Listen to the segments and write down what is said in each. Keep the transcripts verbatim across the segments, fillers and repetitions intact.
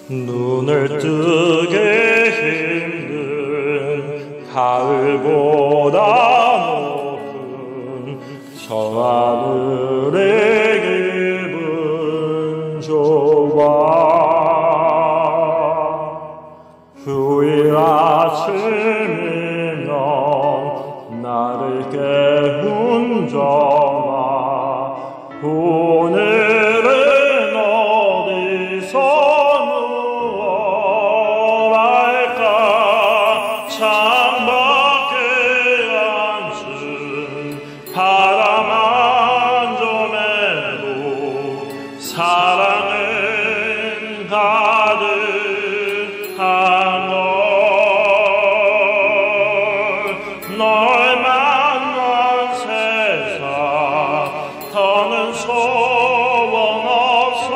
눈을 뜨게 힘든 가을보다 높은 저 하늘의 기분 좋아. 휴일 아침이면 나를 깨운 전화, 오늘은 어디서 누워랄까. 창밖에 앉은 바람 한 점에도 사랑은 가득한 걸. 널 만난 세상 더는 소원 없어.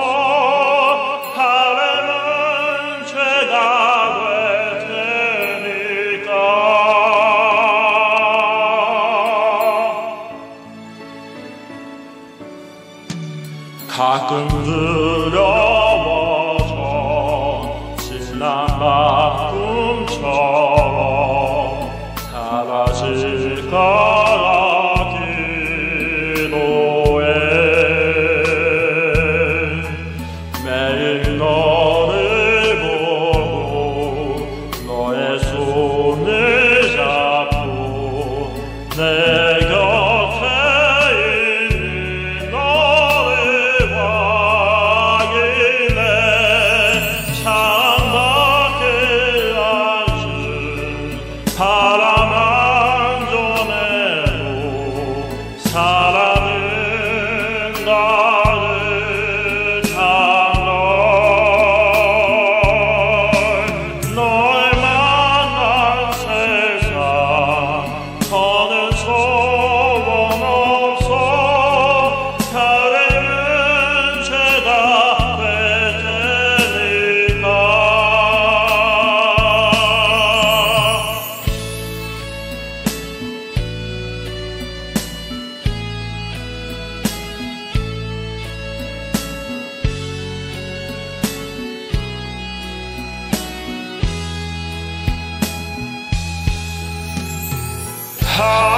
바람은 죄가 될 테니까. 가끔 두려워져 지난 바꿈처럼 사라질 거라 기도해. 매일 너를 보고 너의 손을 잡고 내 곁에 있는 너를 확인해. 창밖에 앉은 바람 한 점에도 사랑은 가득한 널. 널 만난 세상 더는 소원 없어. 바람은 죄가 될 테니까. 하